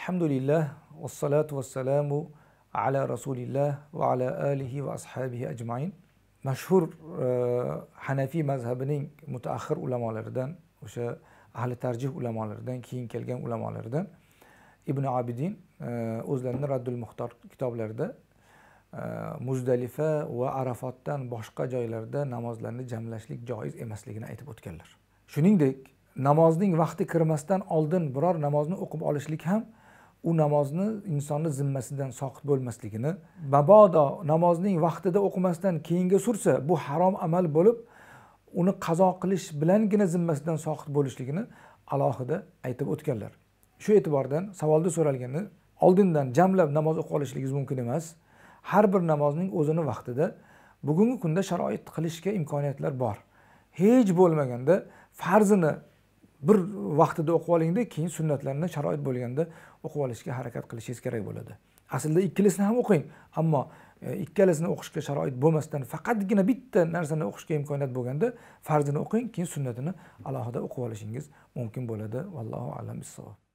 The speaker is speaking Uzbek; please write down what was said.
Alhamdulillah, vassalatu vassalamu ala rasulillah va ala alihi va ashabihi ajmain. Mashhur Hanafi mazhabining mutaakhir ulamolaridan, o'sha ahli tarjih ulamolaridan keyin kelgan ulamolardan Ibn Abidin o'zlarining Raddul Muxtor kitoblarida Muzdalifa va Arafatdan boshqa joylarda namozlarni jamlashlik joiz emasligini aytib o'tganlar. Shuningdek, namozning vaqti kirmasdan oldin biror namozni o'qib olishlik ham u namozni insonning zimmasidan soqit bo'lmasligini, mabodo namozning vaqtida o'qimasdan keyinga sursa, bu harom amal bo'lib, uni qazo qilish bilangina zimmasidan soqit bo'lishligini alohida aytib o'tganlar. Shu e'tibordan savolda so'ralganda oldindan jamlab namoz o'qib olishligingiz mumkin emas. Har bir namozning o'zini vaqtida bugungi kunda sharoit qilishga imkoniyatlar bor. Hech bo'lmaganda farzini bir vaqtida o'qib olingda, keyin sunnatlarni sharoit bo'lganda o'qib olishga harakat qilishingiz kerak bo'ladi. Aslida ikkilisini ham o'qing, ammo ikkalasini o'qishga sharoit bo'lmasdan faqatgina bitta narsani o'qishga imkoniyat bo'lganda farzini o'qing, keyin sunnatini alohida o'qib olishingiz mumkin bo'ladi. Vallohu a'lam bissavob.